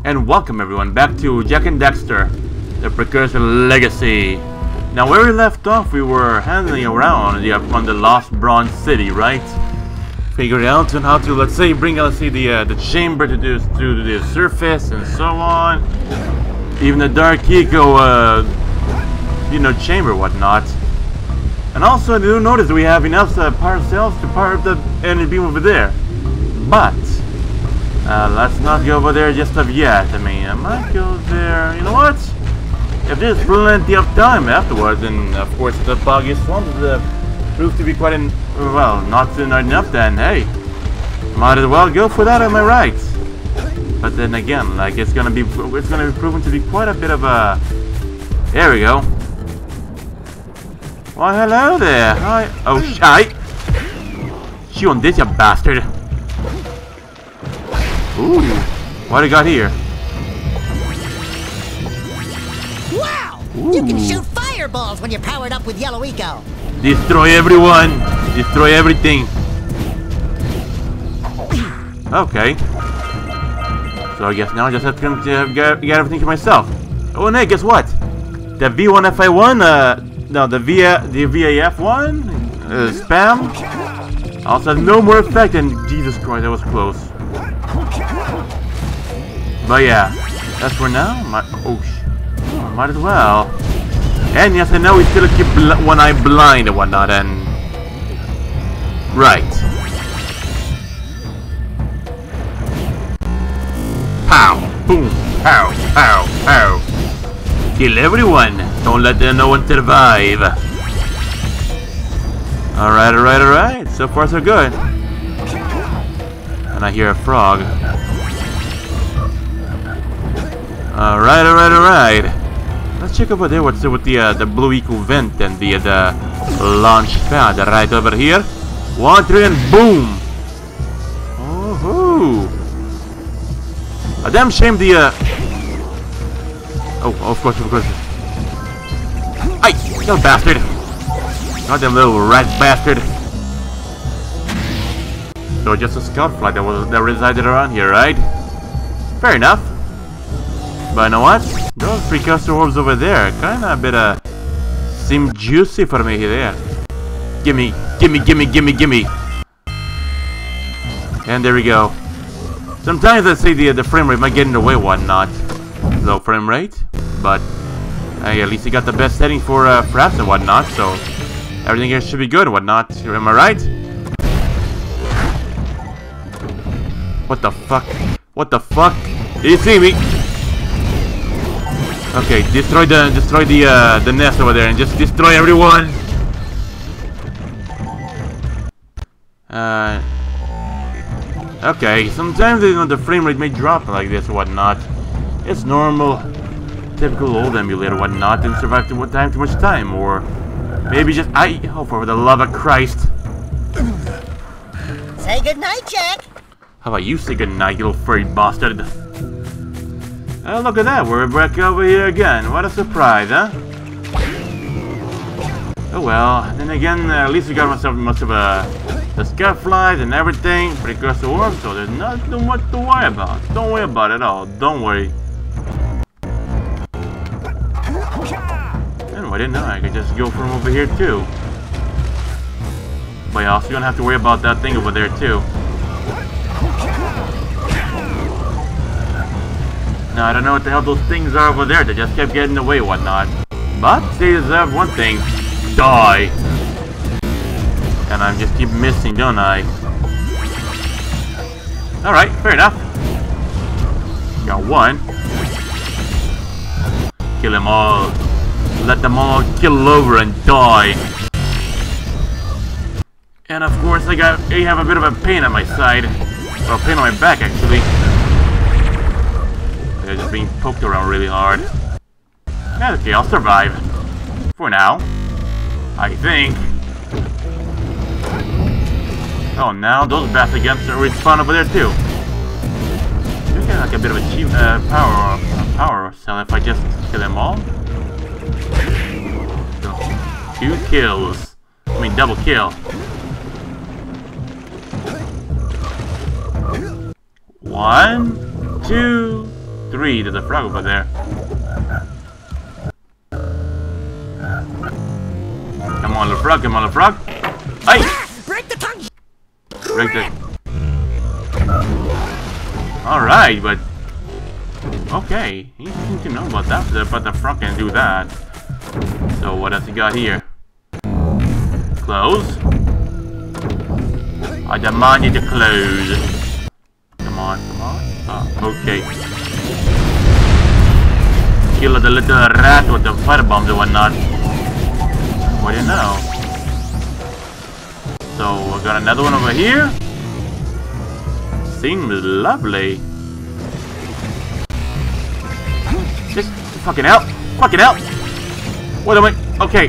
And welcome everyone back to Jak and Dexter, the Precursor Legacy. Now where we left off, we were handling around on the Lost Bronze City, right? Figuring out on how to, let's say, bring the chamber to the surface and so on. Even the Dark Eco, chamber, whatnot. And also, you notice we have enough power cells to power up the energy beam over there. But let's not go over there just of yet. I mean, I might go there. You know what? If there's plenty of time afterwards, then of course the foggy swamp proves to be quite not soon enough. Then hey, might as well go for that. Am I right? But then again, like it's gonna be proven to be quite a bit of a. There we go. Why, hello there. Hi. Oh, shite. Chew on this, you bastard. Ooh, what do you got here? Wow! Ooh. You can shoot fireballs when you're powered up with Yellow Eco. Destroy everyone! Destroy everything! Okay. So I guess now I just have to get everything to myself. Oh, and hey, guess what? The V1FI1, no, the VAF1 spam also has no more effect, and Jesus Christ, that was close. But yeah, that's for now. Might as well. And yes, I know we still keep one eye blind and whatnot, and right. Pow, boom, pow, pow, pow. Kill everyone. Don't let no one survive. Alright, alright, alright. So far so good. And I hear a frog. Alright, alright, alright. Let's check over there what's with the blue eco vent and the launch pad right over here. 1, 3, and boom! Oh-hoo! A damn shame the Oh, of course, of course. Ay! You bastard! Not that little rat bastard. So just a scout flight that resided around here, right? Fair enough. But you know what? Those precursor orbs over there kinda a bit seem juicy for me there. Gimme, gimme, gimme, gimme, gimme. And there we go. Sometimes I say the frame rate might get in the way, whatnot. Low frame rate, but hey, at least you got the best setting for apps and whatnot, so everything here should be good and whatnot. Am I right? What the fuck? What the fuck? Did you see me? Okay, destroy the nest over there and just destroy everyone. Okay, sometimes the frame rate may drop like this or whatnot. It's normal, typical old emulator whatnot, didn't survive too much time, or maybe just for the love of Christ. Say goodnight, Jack. How about you say goodnight, you little furry bastard? Oh, look at that, we're back over here again. What a surprise, huh? Oh well, then again, at least we got myself much of the scout flies and everything, precursor orbs, so there's not too much to worry about. Don't worry about it at all, don't worry. And I didn't know I could just go from over here too. But you're also gonna have to worry about that thing over there too. Now I don't know what the hell those things are over there. They just kept getting in the way, whatnot. But they deserve one thing: die. And I just keep missing, don't I? All right, fair enough. Got one. Kill them all. Let them all kill over and die. And of course, I have a bit of a pain on my side. Well, pain on my back, actually. They're just being poked around really hard. Yeah, okay, I'll survive. For now. I think. Oh, now those bastards against respawn over there too. You get like a bit of a cheap power cell if I just kill them all. 2 kills. I mean double kill. 1, 2, 3. There's a frog over there. Come on, little frog. Come on, little frog. Hey! Break the tongue! Break the... Alright, but... Okay, he seems to know about that, but the frog can do that. So what else he got here? Close. I demand you to close. Come on, come on. Oh, okay. Kill the little rat with the firebombs and whatnot. What do you know? So we got another one over here. Seems lovely. Just fucking help! Fucking help! What am I? Okay.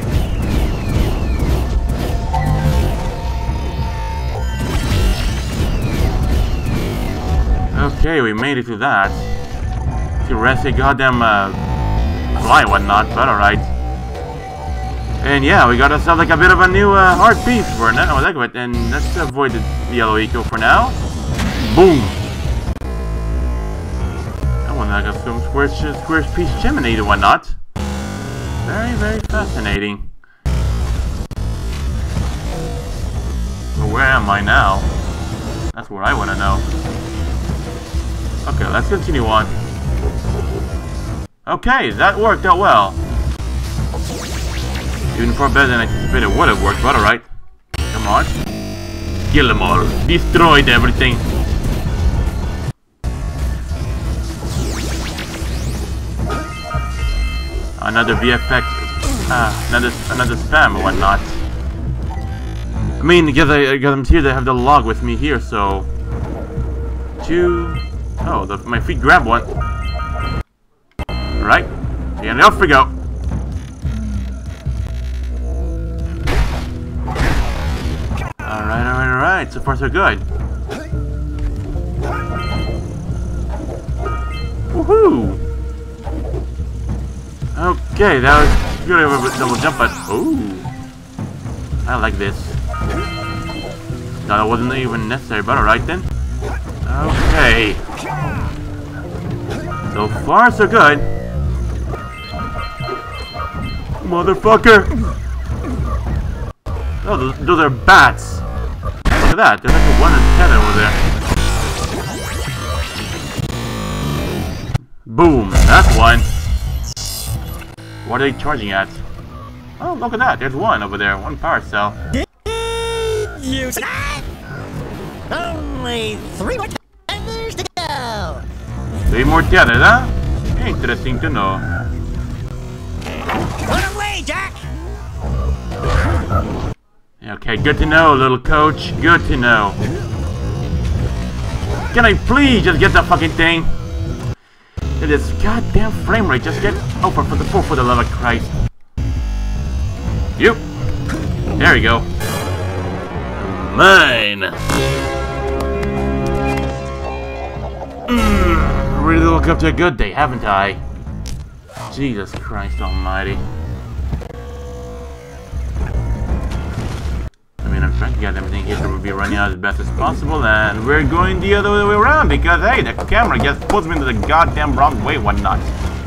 Okay, we made it to that. To rest a goddamn fly and whatnot, but alright. And yeah, we got ourselves like a bit of a new hard piece for now. And let's avoid the yellow eco for now. Boom! That one I got some square piece chimney and whatnot. Very, very fascinating. So where am I now? That's where I want to know. Okay, let's continue on. Okay, that worked out well. Even far better than I anticipated it would have worked, but alright. Come on. Kill them all. Destroyed everything. Another VFX, another spam or whatnot. I mean, because I got them here, they have the log with me here, so... Oh, my feet grab one. Right, and off we go. Alright, so far so good. Woohoo! Okay, that was good of a double jump, but ooh, I like this. No, that wasn't even necessary, but alright then. Okay. So far, so good. Motherfucker! Oh, those are bats. Look at that, there's like a 1 in 10 over there. Boom, that's one. What are they charging at? Oh, look at that, there's one over there, one power cell. You only 3 more tethers to go. 3 more tethers, huh? Interesting to know. Put away, Jack! Okay, good to know, little coach. Good to know. Can I please just get the fucking thing? This goddamn frame rate, just get over for the love of Christ. Yep. There you go. Mine. Really woke up to a good day, haven't I? Jesus Christ Almighty. I mean, I'm trying to get everything here so we'll be running out as best as possible, and we're going the other way around because, hey, the camera just pulls me into the goddamn wrong way, whatnot.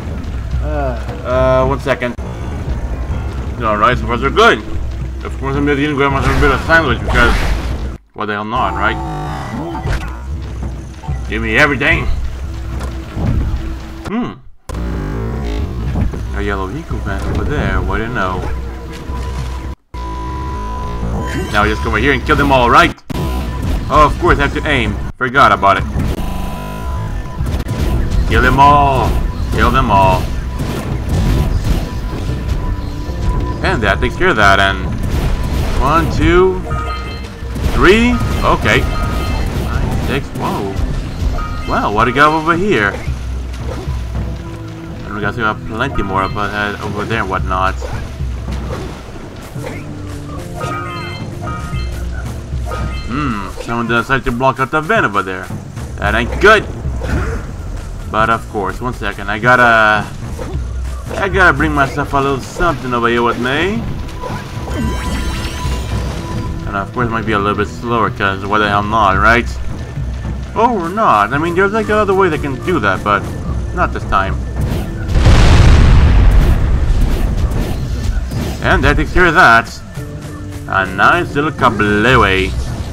1 second. Alright, so far so good. Of course, I'm going to grab myself a bit of sandwich because, what the hell not, right? Give me everything. A yellow eco vent over there, what do you know? Now just come over here and kill them all, right? Oh, of course I have to aim. Forgot about it. Kill them all. Kill them all. And that takes care of that, and... 1, 2, 3... Okay. 5, 6... Whoa. Well, what do we got over here? And we got to have plenty more over there and whatnot. Someone decided to block out the vent over there. That ain't good. But of course, 1 second, I gotta bring myself a little something over here with me. And of course it might be a little bit slower, cause what the hell not, right? Or not. I mean, there's like another way they can do that, but Not this time. And that takes care of that. A nice little kablooey.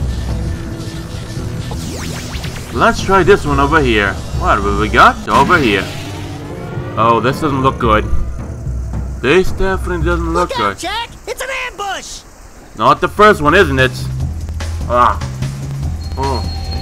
Let's try this one over here. What have we got over here? Oh, this doesn't look good. This definitely doesn't look Look out, good. Jack! It's an ambush! Not the first one, isn't it? Ah. Oh.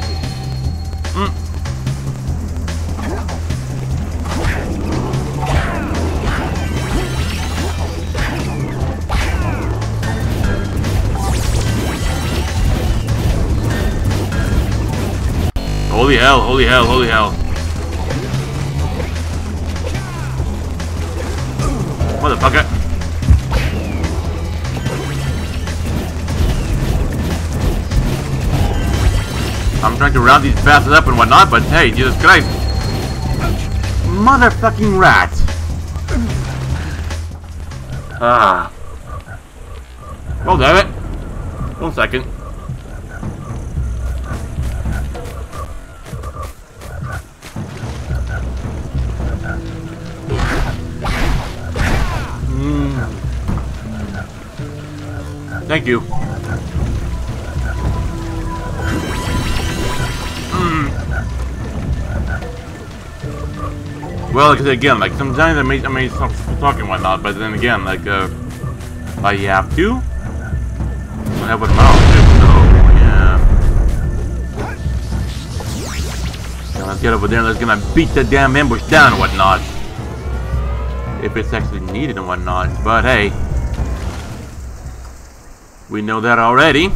Holy hell, holy hell, holy hell. Motherfucker. I'm trying to round these bastards up and whatnot, but hey, Jesus Christ. Motherfucking rat. Ah. Oh, damn it. 1 second. Thank you. Well, like again, like sometimes I may stop talking and whatnot, but then again, like I have to. I have a mouth too, so yeah. Now let's get over there and let's gonna beat the damn ambush down and whatnot. If it's actually needed and whatnot, but hey. We know that already.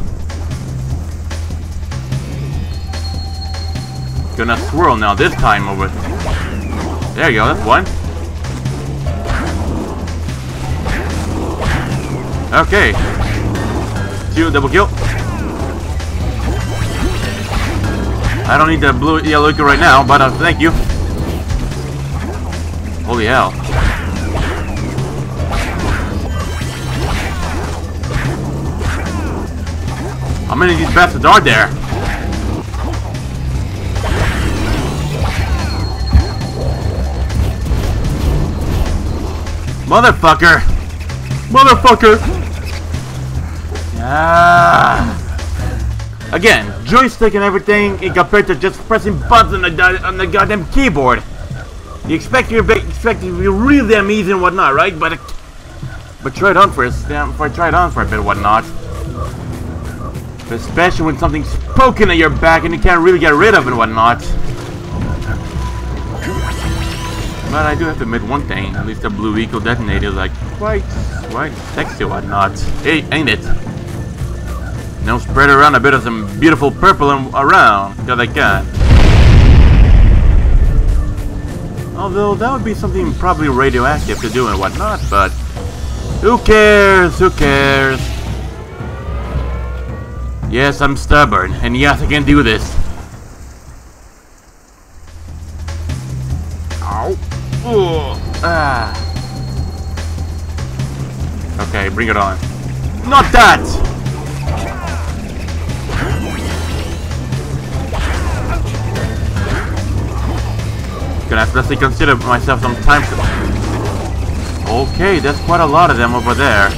Gonna swirl now this time over. There you go, that's one. Okay. 2, double kill. I don't need the blue yellow liquor right now, but thank you. Holy hell. How many of these bastards are there? Motherfucker! Motherfucker! Ah. Again, joystick and everything in compared to just pressing buttons on the goddamn keyboard. You expect it to be really damn easy and whatnot, right? But try it on for a bit and whatnot. Especially when something's poking at your back and you can't really get rid of it and whatnot. But I do have to admit one thing, at least the blue eco detonator is like quite sexy and whatnot. Hey, ain't it? Now spread around a bit of some beautiful purple and around, because I can. Although that would be something probably radioactive to do and whatnot, but who cares? Who cares? Yes, I'm stubborn, and yes, I can do this. Ow. Ooh. Ah. Okay, bring it on. Not that! Gonna have to consider myself some time to... Okay, there's quite a lot of them over there.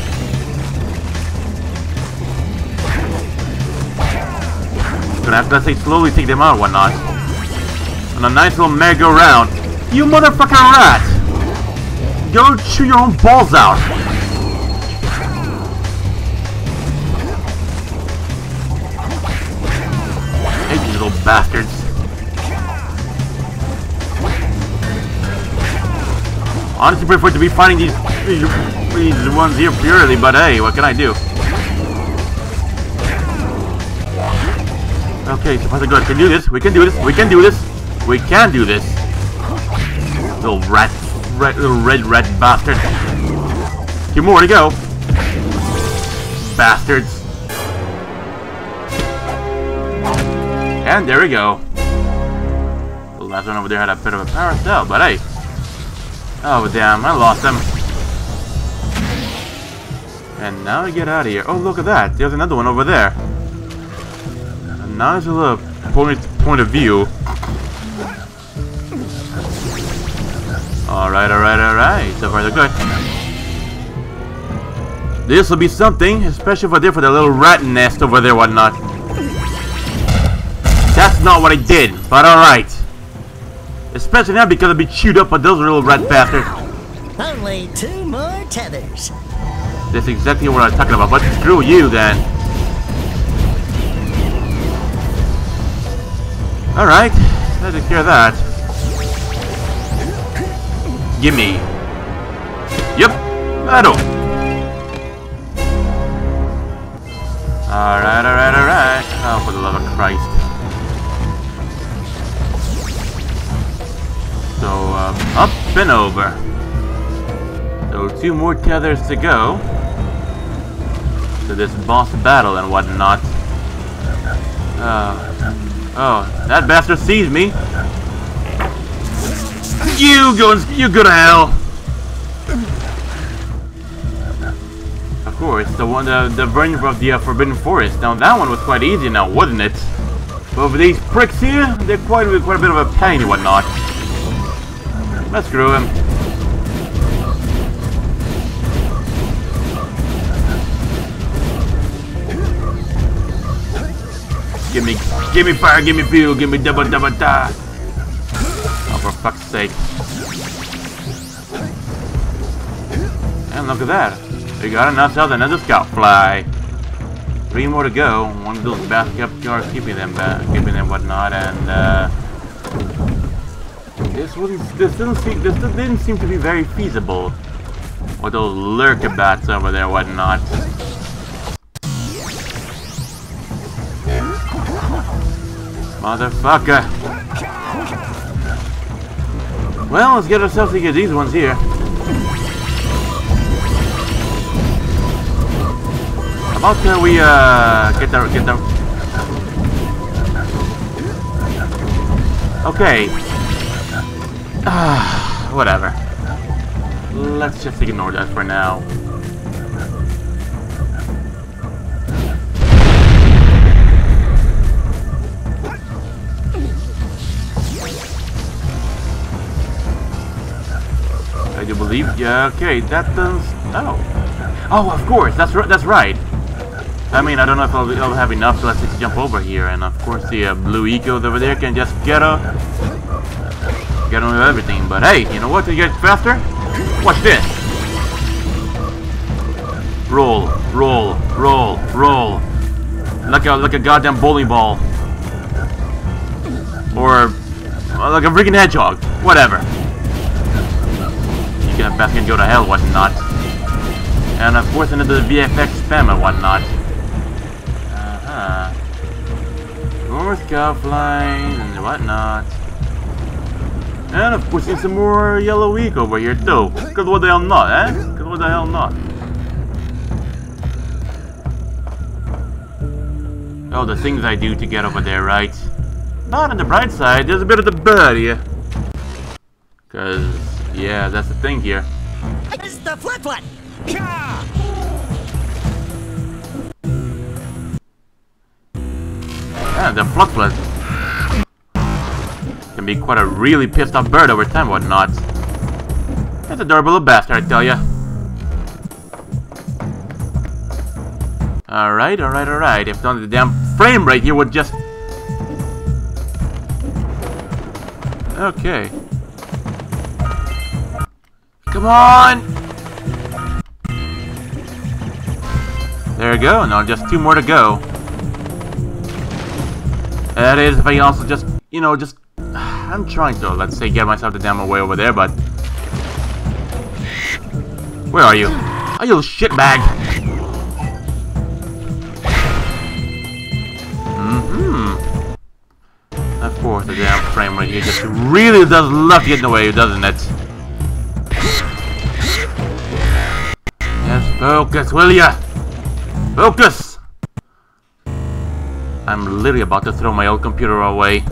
Gonna have to slowly take them out and whatnot. On a nice little merry-go-round. You motherfucking rat! Go chew your own balls out! Hey, you little bastards. Honestly, prefer to be fighting these ones here purely, but hey, what can I do? Okay, so good. We can do this. We can do this. We can do this. We can do this. Little red rat bastard. Two more to go. Bastards. And there we go. The last one over there had a bit of a power cell, but hey. Oh damn, I lost them. And now we get out of here. Oh, look at that. There's another one over there. A nice little point of view. Alright, alright, alright. So far, they're good. This will be something, especially if I did for the little rat nest over there, whatnot. That's not what I did, but alright. Especially now because I'll be chewed up by those little rat bastards. Only 2 more tethers. That's exactly what I'm talking about, but screw you then. Alright, let's take care of that. Gimme. Yep, that'll. Alright, alright, alright. Oh, for the love of Christ. So, up and over. So, 2 more tethers to go to this boss battle and whatnot. Oh, that bastard sees me. You go to hell. Of course, the version of the Forbidden Forest. Now that one was quite easy now, wasn't it? But for these pricks here, they're quite a bit of a pain and whatnot. Let's screw him. Give me fire, give me fuel, give me double da. Oh, for fuck's sake. And look at that. We got ourselves another scout fly. 3 more to go. One of those basket guards keeping them whatnot, and this didn't seem to be very feasible. With those lurker bats over there, whatnot. Motherfucker. Well, let's get ourselves to get these ones here. How about we get the okay. Whatever. Let's just ignore that for now. I do believe, yeah, okay, that does, oh, of course, that's right. I mean, I don't know if I'll have enough, so let's just jump over here, and of course the blue ecos over there can just get on with everything, but hey, you know what, to get faster? Watch this. Roll, roll, roll, roll. Like a goddamn bowling ball. Or like a freaking hedgehog, whatever. That bastard can go to hell, whatnot. And of course another VFX spam and whatnot. More scout flies and whatnot. And of course there's some more yellow weak over here too. Cause what the hell not, eh? Cause what the hell not? Oh, the things I do to get over there, right? Not on the bright side, there's a bit of the bird here. Cause yeah, that's the thing here. It's the flip one. Yeah, the flutflet can be quite a really pissed off bird over time, whatnot. That's a adorable little bastard, I tell ya. Alright, alright, alright. If only the damn frame rate here would just... Okay. Come on! There we go. Now just 2 more to go. That is, if I also just, you know, just... I'm trying to, let's say, get myself the damn way over there, but... Where are you? Oh, you little shitbag! Of course, the damn frame rate here just really does love to get in the way, doesn't it? Yes, focus, will ya? Focus! I'm literally about to throw my old computer away.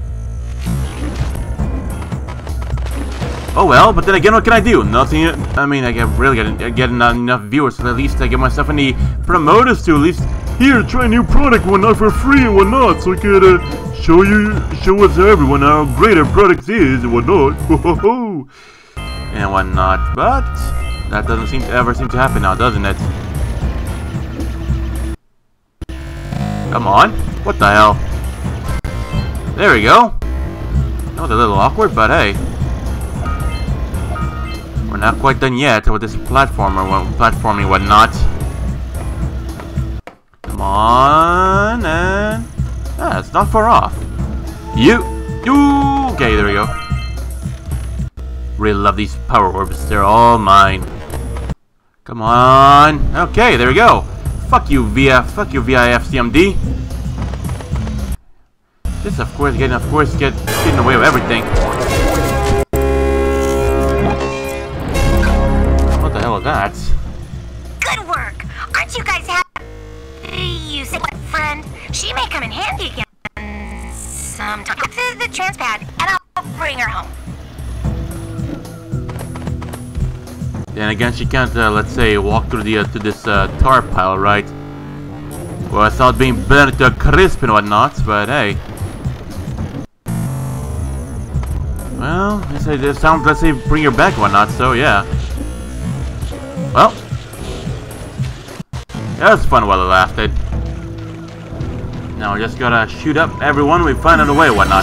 Oh well, but then again, what can I do? Nothing. I mean, I can really get enough viewers, so at least I get myself any promoters to at least here try a new product, whatnot, for free and whatnot, so I could show us everyone how great our product is and whatnot. Ho ho ho! and whatnot, but that doesn't ever seem to happen now, doesn't it? Come on, what the hell? There we go. That was a little awkward, but hey, we're not quite done yet with this platforming whatnot. Come on, and it's not far off. Okay, there we go. Really love these power orbs. They're all mine. Come on. Okay, there we go. Fuck you, VIFCMD. Just of course getting away with everything. What the hell is that? Good work. Aren't you guys happy? You said what, friend? She may come in handy again sometime. The transpad, and I'll bring her home. Then again, she can't, let's say, walk through the to this tar pile, right? Well, without being burnt to a crisp and whatnot, but hey. Well, let's say bring her back and whatnot, so yeah. Well, that was fun while it lasted. Now we just gotta shoot up everyone we find on the way and whatnot.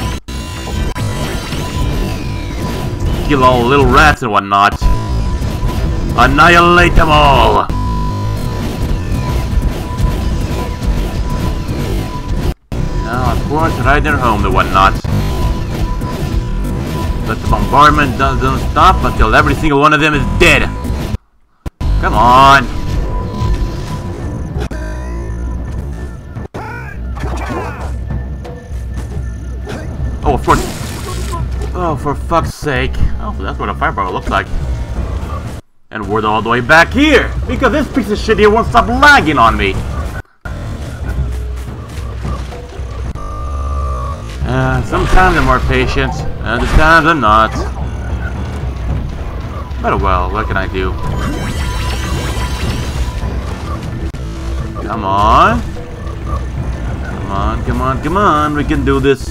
Kill all the little rats and whatnot. Annihilate them all! Now, of course, ride their home and whatnot. But the bombardment doesn't stop until every single one of them is dead. Come on! Oh, of course. Oh, for fuck's sake. Oh, so that's what a fireball looks like. And we're all the way back here, because this piece of shit here won't stop lagging on me. Sometimes I'm more patient, and other times I'm not. But well, what can I do? Come on. Come on, come on, come on, we can do this.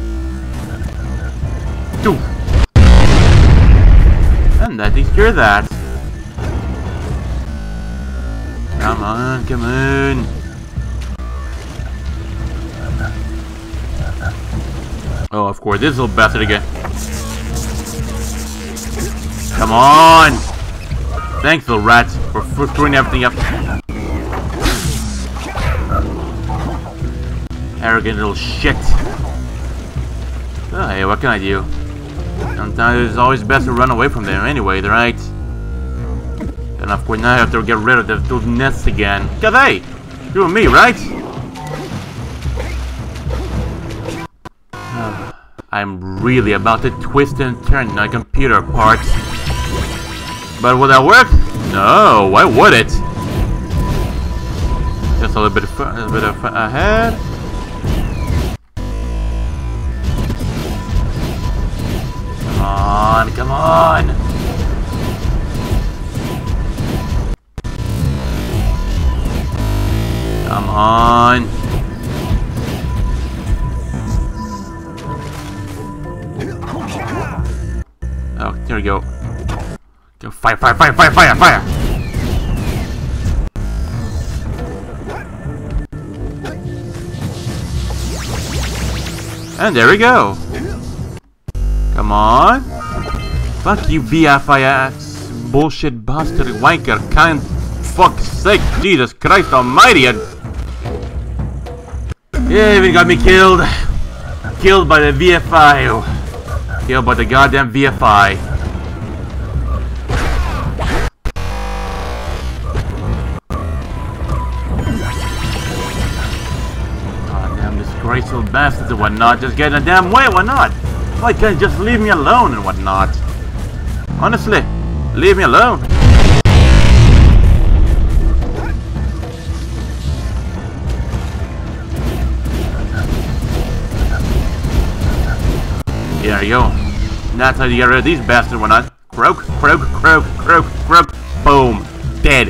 And that takes care of that. Come on, come on. Oh, of course, this little bastard again. Come on! Thanks, little rats, for screwing everything up. Arrogant little shit. Oh, hey, what can I do? Sometimes it's always best to run away from them anyway, right? And of course now I have to get rid of those nests again. Cause hey, you and me, right? I'm really about to twist and turn my computer apart. But will that work? No, why would it? Just a little bit ahead. Come on! Come on! Oh, there we go. Go fire, fire, fire, fire, fire, fire! And there we go. Come on. Fuck you, VFIX bullshit bastard wanker. Can't fuck's sake, Jesus Christ Almighty. Yeah, even got me killed. Killed by the VFI. Killed by the goddamn VFI. Goddamn disgraceful bastards and whatnot. Just get in the damn way, why not? Why can't you just leave me alone and whatnot? Honestly, leave me alone. There you go. That's how you get rid of these bastards and whatnot. Croak, croak, croak, croak, croak. Boom. Dead.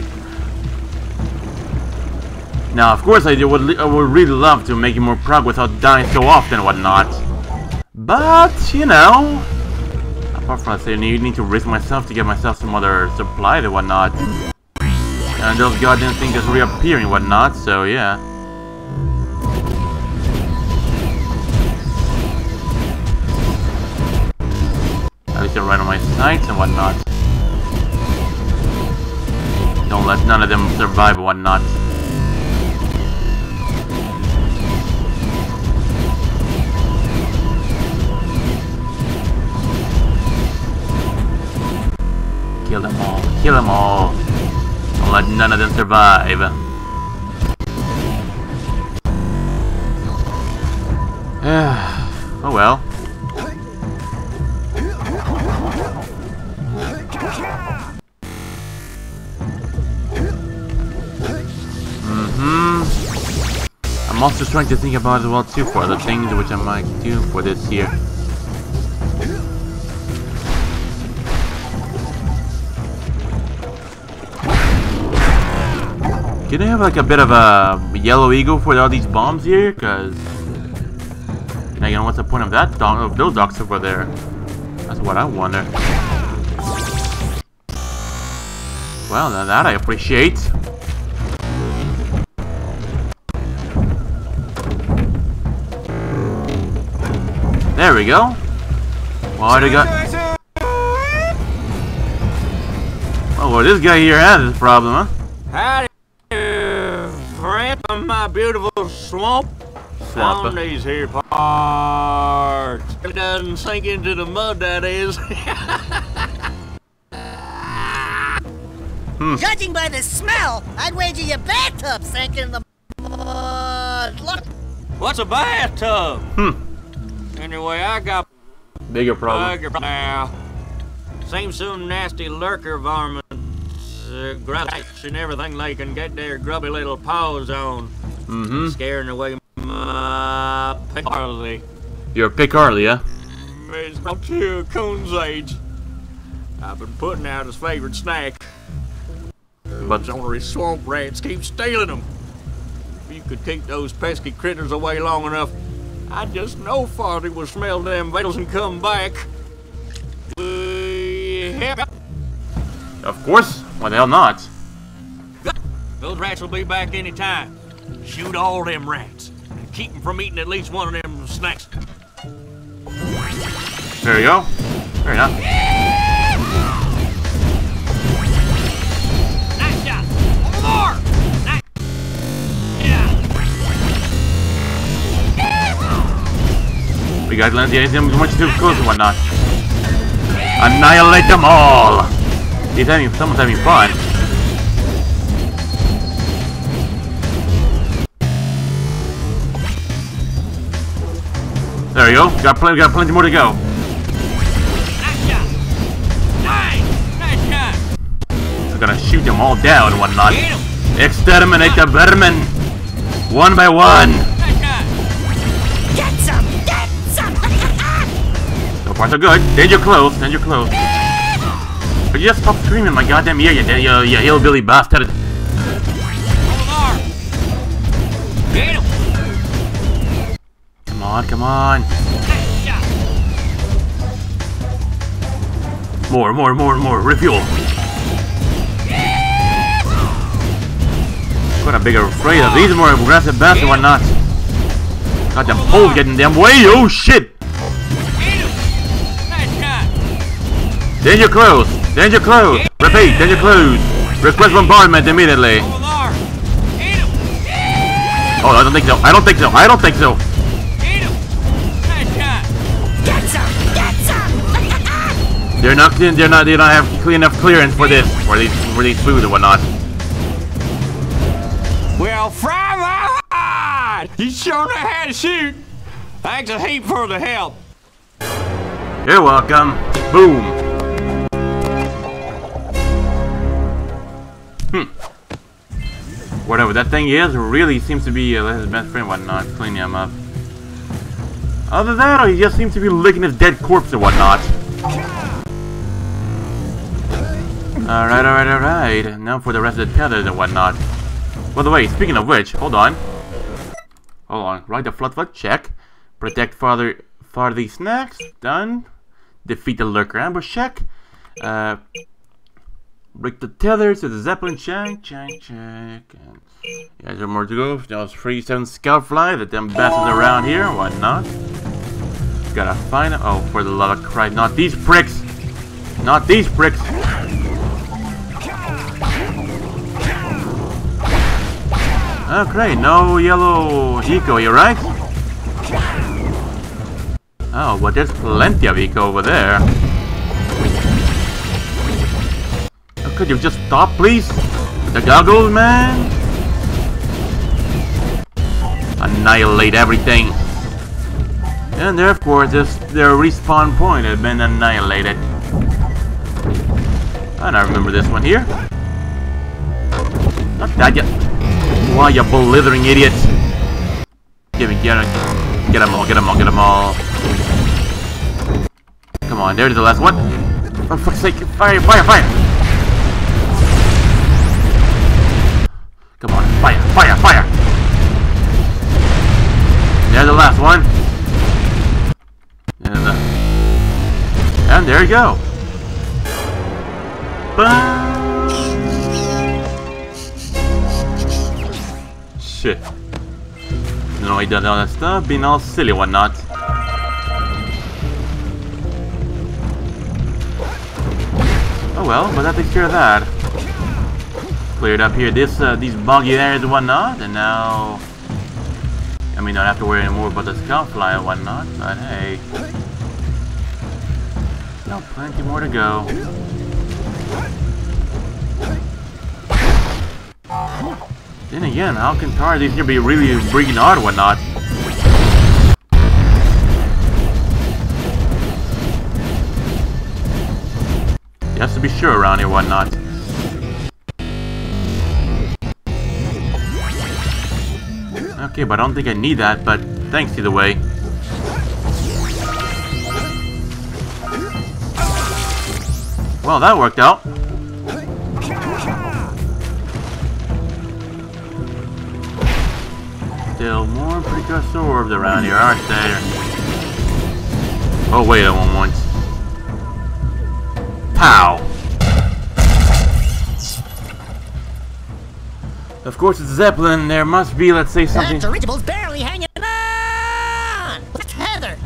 Now, of course, I would really love to make you more progress without dying so often and whatnot. But, you know, Apart from that, I need to risk myself to get myself some other supplies and whatnot. And those goddamn things just reappearing and whatnot, so yeah. At least they're right on my sights and whatnot. Don't let none of them survive and whatnot. Kill them all. Kill them all. Don't let none of them survive. Oh well. I'm also trying to think about as well too for other things which I might do for this here. Can I have like a bit of a yellow eagle for all these bombs here? Cause now you know what's the point of that of those ducks over there? That's what I wonder. Well, now that I appreciate. There we go. What do you got? Oh, well, this guy here has this problem, huh? Howdy, friend from my beautiful swamp. On these here parts. It doesn't sink into the mud, that is. Judging by the smell, I'd wager your bathtub sank in the mud. Look. What's a bathtub? Anyway, I got bigger problem now. Seems some nasty lurker varmints, grubs and everything they can get their grubby little paws on. Scaring away my picarly. You're a picarly, huh? It's about 2 coon's age. I've been putting out his favorite snack. But those ornery swamp rats keep stealing them. If you could keep those pesky critters away long enough, I just know Farty will smell them vitals and come back. of course, why the hell not? Those rats will be back any time. Shoot all them rats and keep them from eating at least one of them snacks. There you go. Fair enough. Nice shot. One more. Nice. Yeah. We got to land the anything much too close and whatnot. Annihilate them all! Someone's having fun. There you go. Got plenty more to go. Nice shot. Nice shot. We're gonna shoot them all down and whatnot. Get 'em. Exterminate the vermin! One by one! Nice shot. Get some! Get some! So far so good. Danger close, danger close. But you just stop screaming my goddamn ear, you hillbilly bastard. Get him. Come on, come on. Nice shot. More. Refuel. Got a bigger afraid of these more aggressive bastards and whatnot. Got them poles getting in them way. Oh shit! Get him. Nice shot. Danger close. Danger close. Repeat. Danger close. Request bombardment immediately. Over there. Get him. Oh, I don't think so. I don't think so. I don't think so. Get him. Nice shot. Get some! Get some! They're not clean. They don't have clean enough clearance for this. For these food and whatnot. Well, fry my hide! You sure know how to shoot. Thanks a heap for the help. You're welcome. Boom. Whatever that thing is, really seems to be his best friend, whatnot, cleaning him up. Other than that, he just seems to be licking his dead corpse and whatnot. Alright. Now for the rest of the tethers and whatnot. By the way, speaking of which, hold on. Right, the flut, check. Protect farther snacks, done. Defeat the lurker. Ambush check. Break the tethers to the Zeppelin. Check. And yeah, there's more to go. Those 3-7 Scoutfly that them bastards around here. Whatnot. Gotta find them. Oh, for the love of Christ. Not these pricks. Not these pricks. Okay, no yellow eco here, right? Oh, but there's plenty of eco over there. Oh, could you just stop, please? The goggles, man. Annihilate everything. And there, of course, their respawn point had been annihilated. And I remember this one here. Not that yet. Why, you blithering idiot! Get them all. Come on, there's the last one. For fuck's sake, fire! Come on, fire! There's the last one. And there you go. Boom. Shit. No, he done all that stuff, being all silly and whatnot. Oh well, but that takes care of that. Cleared up here these boggy areas and whatnot, and now I mean, don't have to worry anymore about the Scoutfly and whatnot, but hey. Still plenty more to go. Then again, how can these here be really breaking hard or whatnot? Just to be sure around here whatnot. Okay, but I don't think I need that, but thanks either way. Well, that worked out. Still more precursor orbs around here, aren't there? Oh wait, I won once. Pow! Of course, it's Zeppelin. There must be, let's say, something. That dirigible's barely hanging on. What's Heather?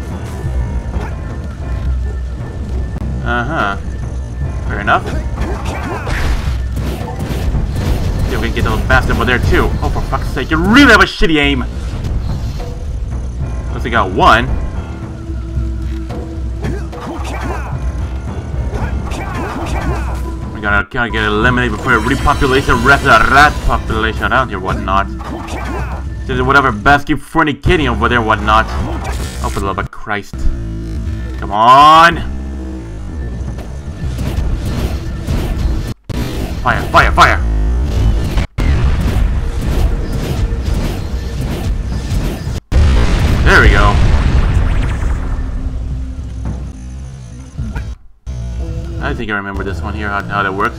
Fair enough. Yeah, we can get those bastards over there too. Oh, for fuck's sake! You really have a shitty aim. Unless they got one. We gotta get eliminated before it repopulates the rest of the rat population around here, whatnot. Just whatever best keep fornicating over there, whatnot. Oh, for the love of Christ! Come on! Fire! There we go. I think I remember this one here, how that works.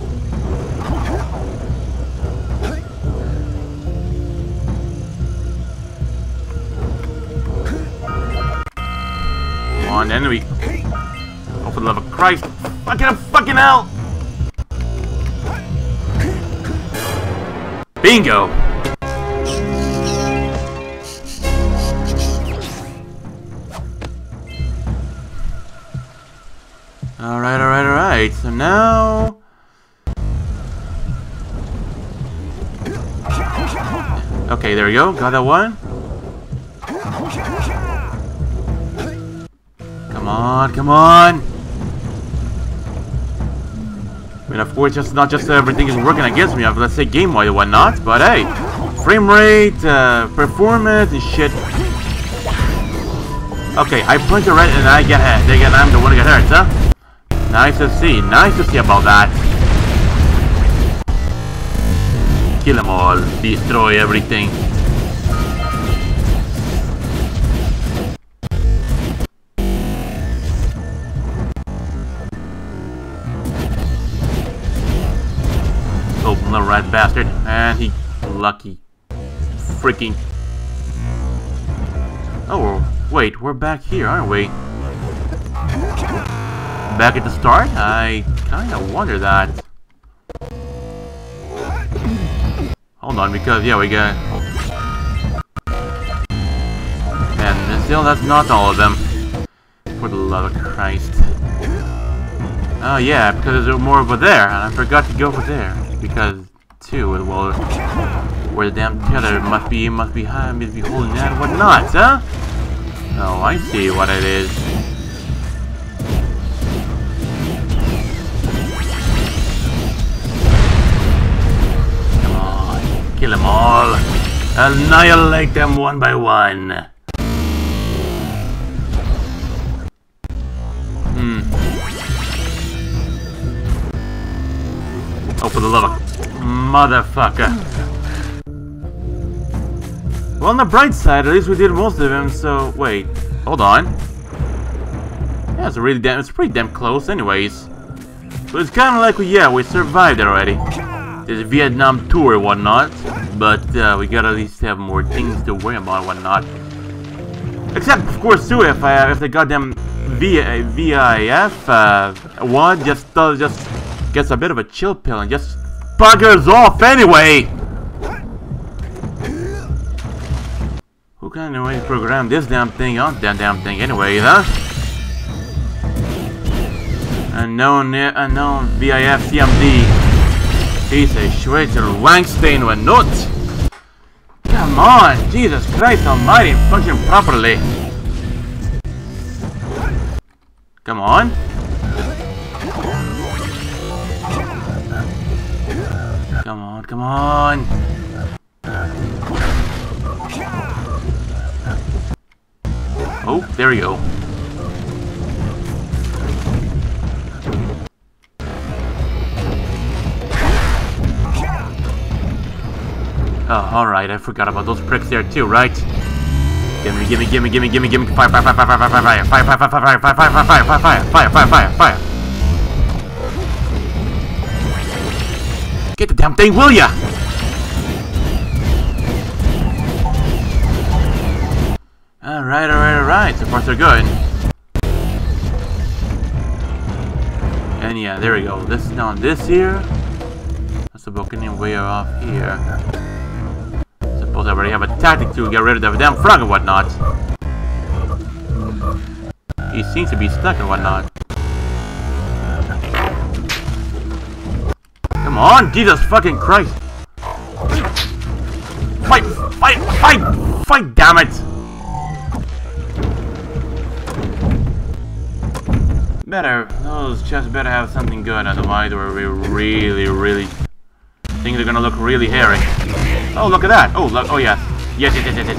Come on, then we... Oh, for the love of Christ! Fucking hell! Bingo! Alright, so now... Okay, there we go, got that one. Come on! I mean, of course, not just everything is working against me, let's say game-wise and whatnot, but hey, frame rate, performance, and shit. Okay, I punch it right and I get hit. Again, I'm the one who got hurt, huh? Nice to see about that. Kill them all, destroy everything. Oh, little rat bastard. And he lucky. Freaking. Oh, wait, we're back here, aren't we? back at the start? I kinda wonder that. Hold on, because yeah, we got... And still, that's not all of them. For the love of Christ. Oh yeah, because there's more over there, and I forgot to go over there. Because, too, well, where the damn tether must be holding that and whatnot, huh? Oh, I see what it is. Come on, kill them all. Annihilate them one by one. Oh, for the love of motherfucker. Well, on the bright side, at least we did most of them, so... Wait, hold on. Yeah, it's pretty damn close anyways. So it's kind of like, we survived already. This Vietnam tour and whatnot. But we gotta at least have more things to worry about and whatnot. Except, of course, too, if the goddamn VIF one just gets a bit of a chill pill and just buggers off anyway! Who kind of way to program this damn thing on that damn thing anyway, huh? Unknown VIF CMD. Diese Schweizer Wangstein or not. Come on, Jesus Christ almighty, function properly. Come on. Come on. Oh, there we go. Oh, alright, I forgot about those pricks there too, right? Gimme. Fire. Get the damn thing, will ya? Alright. So far, so good. And yeah, there we go. This down this here. That's the Balkanian way off here. Suppose I already have a tactic to get rid of the damn frog and whatnot. He seems to be stuck and whatnot. Come on, Jesus fucking Christ! Fight, damn it! Those chests better have something good, otherwise we really think they're gonna look really hairy. Oh, look at that! Oh, yes. Yes.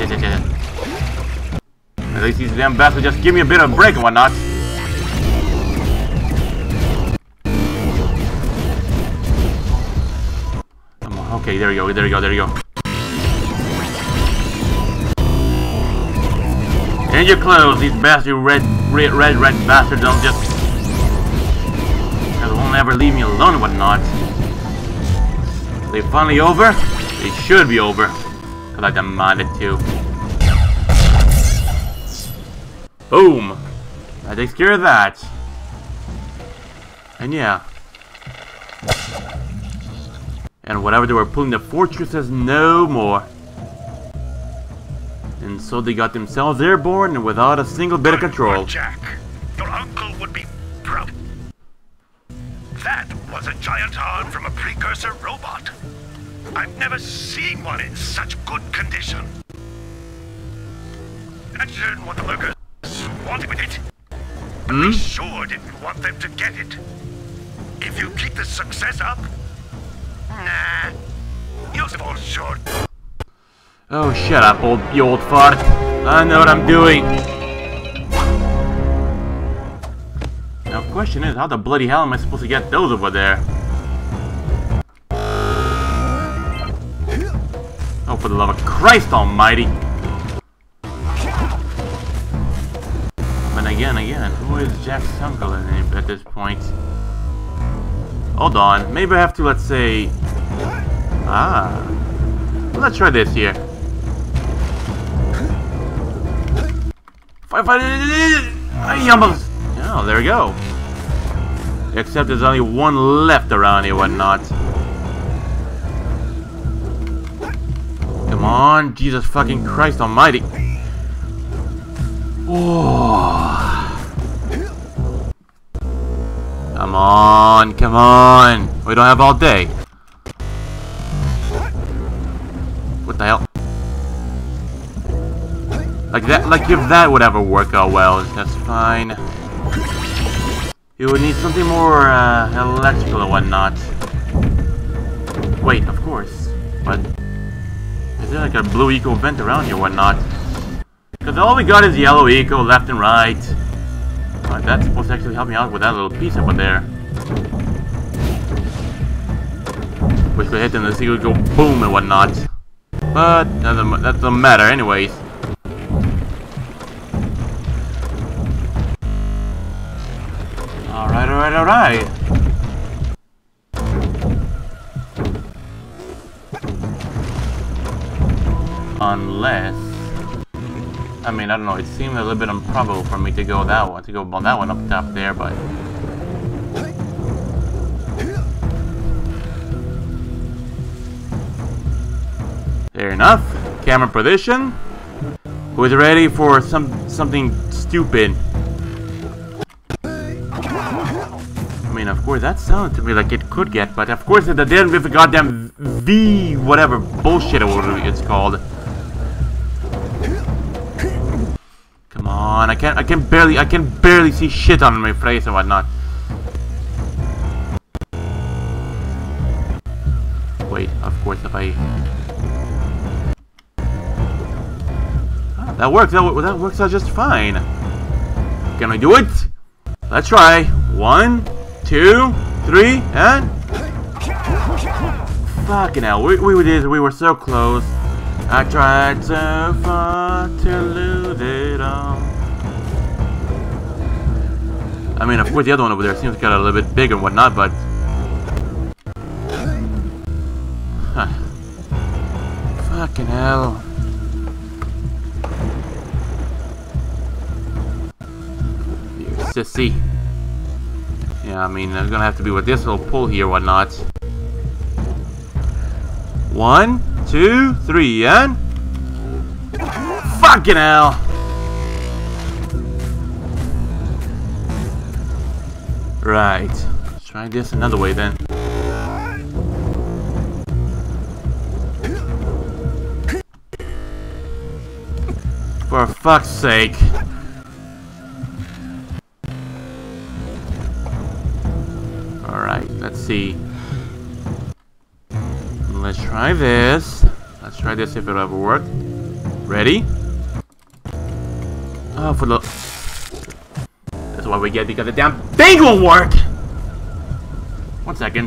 At least these damn bastards just give me a bit of a break and whatnot. Come on, okay, there we go. Change your clothes, these bastard red bastards don't just... They won't ever leave me alone and whatnot. Are they finally over? They should be over. Because I demanded to. Boom! That takes care of that. And yeah. And whatever they were pulling the fortresses no more. And so they got themselves airborne and without a single bit of control. Jack, your uncle would be proud. That was a giant arm from a precursor robot. I've never seen one in such good condition. Imagine what the lurkers wanted with it. But we sure didn't want them to get it. If you keep the success up, nah, you'll fall short. Oh, shut up, you old fart. I know what I'm doing. Now, the question is, how the bloody hell am I supposed to get those over there? Oh, for the love of Christ almighty. But again, who is Jack's uncle at this point? Hold on, maybe I have to, let's say... let's try this here. I almost... Oh, there we go. Except there's only one left around here, whatnot. Come on, Jesus fucking Christ almighty. Oh. Come on, come on. We don't have all day. What the hell? Like that, like if that would ever work out well, that's fine. You would need something more electrical and whatnot. Wait, of course. But is there like a blue eco vent around here or whatnot? Because all we got is yellow eco left and right. But that's supposed to actually help me out with that little piece over there. Which could hit them and see it would go boom and whatnot. But that doesn't matter anyways. Alright, alright, alright. Unless, I mean, I don't know, it seemed a little bit improbable for me to go that one, on that one up top there, but fair enough. Camera position. Who is ready for something stupid? I mean, of course, that sounded to me like it could get, but of course, it didn't with the goddamn V, whatever bullshit it's called. Come on, I can barely see shit on my face and whatnot. Wait, of course, if I... Oh, that works. That works out just fine. Can I do it? Let's try. 1, 2, 3, and... Fucking hell, we were so close. I tried so far to lose it all. I mean, of course, the other one over there seems kind of a little bit big and whatnot, but... Huh. Fucking hell. You sissy. Yeah, I mean, it's gonna have to be with this little pull here, whatnot. 1, 2, 3, and... Fucking hell! Right. Let's try this another way then. For fuck's sake. Alright, let's see. Let's try this. Let's try this if it'll ever work. Ready? Oh, for the... That's what we get because the damn thing will work! 1 second.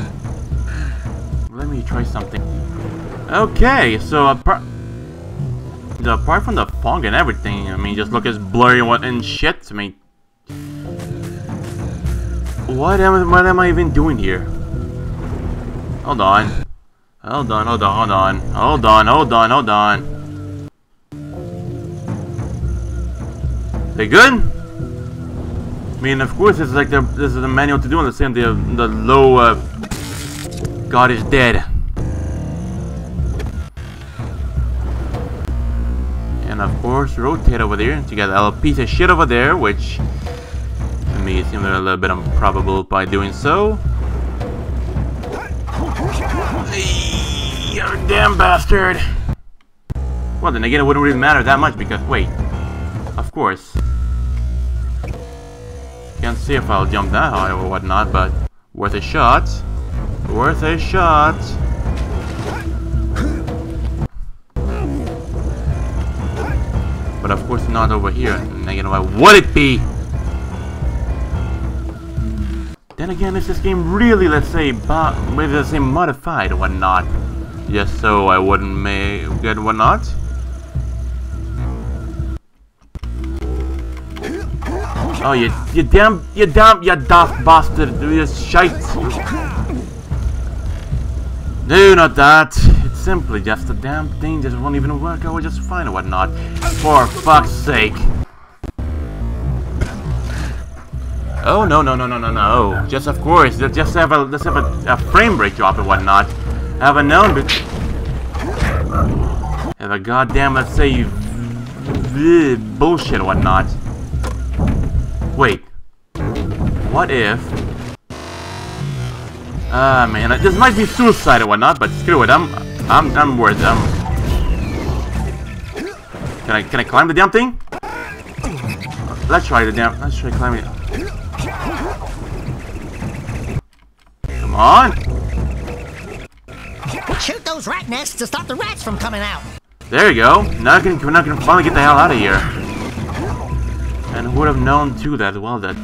Let me try something. Okay, so apart from the fog and everything, I mean, just look as blurry and shit. I mean, what am I even doing here? Hold on. Hold on. They good? I mean, of course, it's like this is the manual to do on the same the low God is dead. And of course, rotate over there. So you got a little piece of shit over there, which to me seems a little bit improbable by doing so. You damn bastard! Well, then again, it wouldn't really matter that much because, wait, of course. Can't see if I'll jump that high or whatnot, but worth a shot. Worth a shot. But of course not over here. And again, why would it be? Then again, is this game really, let's say, maybe let's say modified or whatnot? Just so I wouldn't get whatnot. Oh, you daft bastard! You shite! No, not that. It's simply just a damn thing that won't even work out just fine or whatnot. For fuck's sake! Oh no no no no no no! Just of course, let's have a frame rate drop and whatnot. Have a known, have a goddamn, let's say, bullshit and whatnot. Wait, what if? Man, this might be suicide and whatnot, but screw it. I'm worth it. Can I climb the damn thing? Let's try climbing it. Come on! Shoot those rat nests to stop the rats from coming out. There you go. Now I can finally get the hell out of here. And who would have known too that well that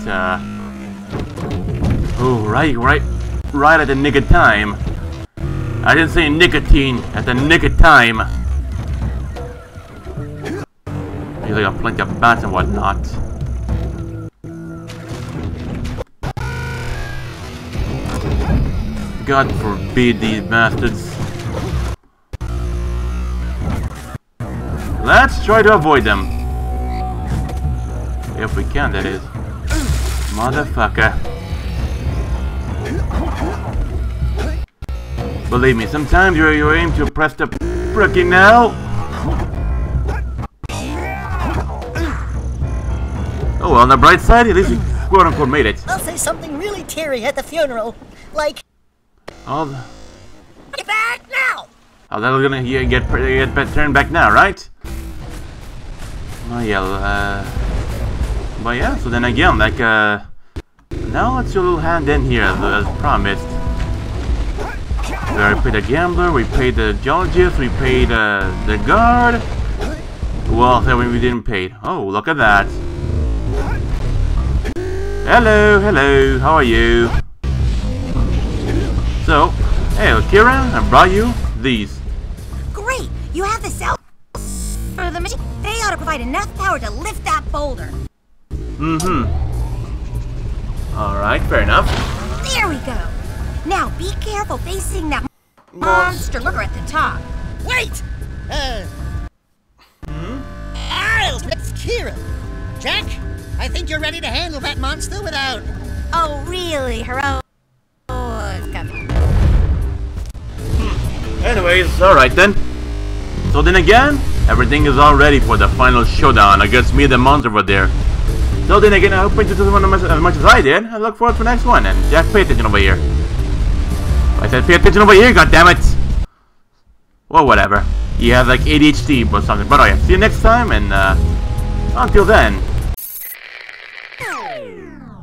oh right at the nick of time. I didn't say nicotine, at the nick of time. Usually got plenty of bats and whatnot. God forbid these bastards. Let's try to avoid them. If we can, that is. Motherfucker. Believe me, sometimes you aim to press the frickin' now. Oh, well, on the bright side, at least we quote-unquote made it. I'll say something really teary at the funeral, like... Oh, Get back now! oh, that's gonna get turned back now, right? Oh yeah, but yeah. So then again, like, now let's do a little hand in here, as promised. We already paid the gambler, we paid the geologist, we paid the guard. Well, that we didn't pay. Oh, look at that. Hello, hello. How are you? So, hey, Kira, I brought you these. Great! You have the cells for the machine. They ought to provide enough power to lift that boulder. Mm-hmm. Alright, fair enough. There we go. Now be careful facing that monster lurker at the top. Wait! It's Kira. Jack, I think you're ready to handle that monster without... Oh, really? Heroic. Anyways, alright then. So then again, everything is all ready for the final showdown against me and the monster over there. So then again, I hope you enjoyed this one as much as I did. I look forward to the next one. And Jack, pay attention over here. I said pay attention over here, goddammit! Well, whatever. You have like ADHD or something. But oh yeah, see you next time, and until then.